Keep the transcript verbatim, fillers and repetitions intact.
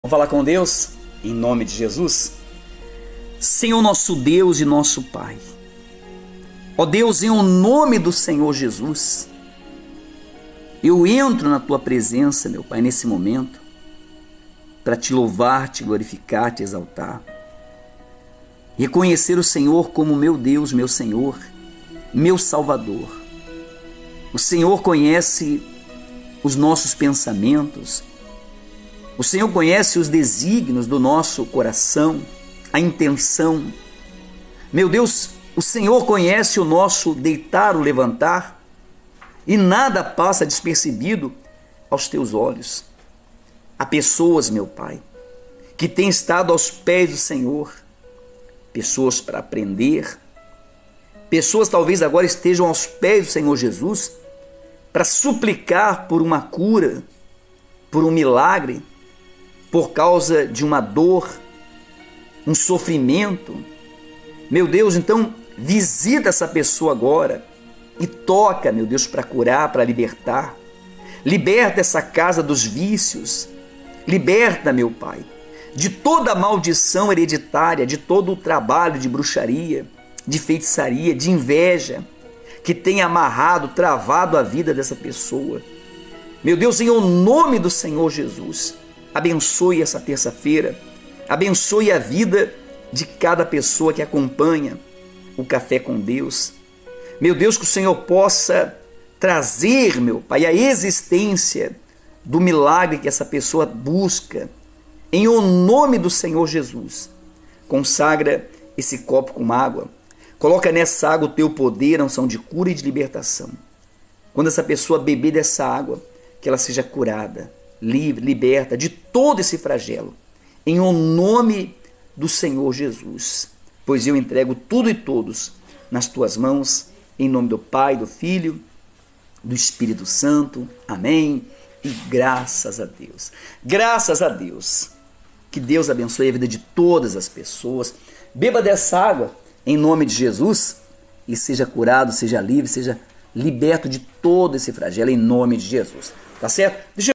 Vamos falar com Deus? Em nome de Jesus. Senhor nosso Deus e nosso Pai, ó Deus, em o nome do Senhor Jesus, eu entro na Tua presença, meu Pai, nesse momento, para Te louvar, Te glorificar, Te exaltar, reconhecer o Senhor como meu Deus, meu Senhor, meu Salvador. O Senhor conhece os nossos pensamentos, o Senhor conhece os desígnios do nosso coração, a intenção. Meu Deus, o Senhor conhece o nosso deitar, o levantar, e nada passa despercebido aos teus olhos. Há pessoas, meu Pai, que têm estado aos pés do Senhor, pessoas para aprender, pessoas talvez agora estejam aos pés do Senhor Jesus para suplicar por uma cura, por um milagre, por causa de uma dor, um sofrimento. Meu Deus, então visita essa pessoa agora e toca, meu Deus, para curar, para libertar. Liberta essa casa dos vícios. Liberta, meu Pai, de toda a maldição hereditária, de todo o trabalho de bruxaria, de feitiçaria, de inveja, que tem amarrado, travado a vida dessa pessoa. Meu Deus, em o nome do Senhor Jesus, abençoe essa terça-feira, abençoe a vida de cada pessoa que acompanha o Café com Deus. Meu Deus, que o Senhor possa trazer, meu Pai, a existência do milagre que essa pessoa busca, em o nome do Senhor Jesus. Consagra esse copo com água, coloca nessa água o teu poder, a unção de cura e de libertação. Quando essa pessoa beber dessa água, que ela seja curada, livre, liberta de todo esse flagelo, em o nome do Senhor Jesus. Pois eu entrego tudo e todos nas tuas mãos, em nome do Pai, do Filho, do Espírito Santo. Amém. E graças a Deus. Graças a Deus. Que Deus abençoe a vida de todas as pessoas. Beba dessa água, em nome de Jesus, e seja curado, seja livre, seja liberto de todo esse flagelo, em nome de Jesus. Tá certo? Deixa eu